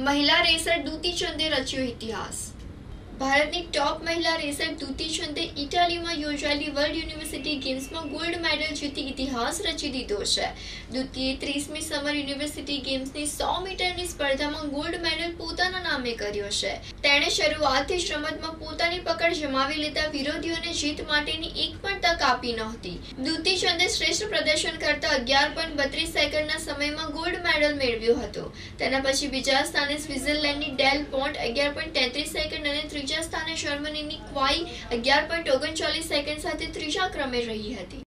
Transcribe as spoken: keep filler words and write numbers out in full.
મહિલા રેસર દુતી ચંદે રચ્યો ઇતિહાસ। ભારતની ટોપ મહિલા રેસર દુતી ચંદે ઇટાલીમાં યોજાયેલી વર્લ્ડ યુનિવર્સિટી ગેમ્સમાં ગોલ્ડ મેડલ જીતી ઇતિહાસ રચી દીધો છે। દુતીએ ત્રીસમી સમર યુનિવર્સિટી ગેમ્સની સો મીટરની સ્પર્ધામાં ગોલ્ડ મેડલ પોતાના નામે કર્યો છે। તેણે શરૂઆતથી જ રમતમાં પોતાની પકડ જમાવી લેતા વિરોધીઓને જીત માટેની એક પણ તક આપી નહોતી। દુતી ચંદે શ્રેષ્ઠ પ્રદર્શન કરતા અગિયાર પોઈન્ટ બત્રીસ સેકન્ડના સમયમાં ગોલ્ડ મેડલ મેળવ્યો હતો। તેના પછી બીજા સ્થાને સ્વિટ્ઝરલેન્ડની ડેલ પોન્ટ અગિયાર પોઈન્ટ તેત્રીસ સેકન્ડ અને ત્રીજા સ્થાને જર્મનીની ક્વાઈ અગિયાર પોઈન્ટ ઓગણચાલીસ સેકન્ડ સાથે ત્રીજા ક્રમે રહી હતી।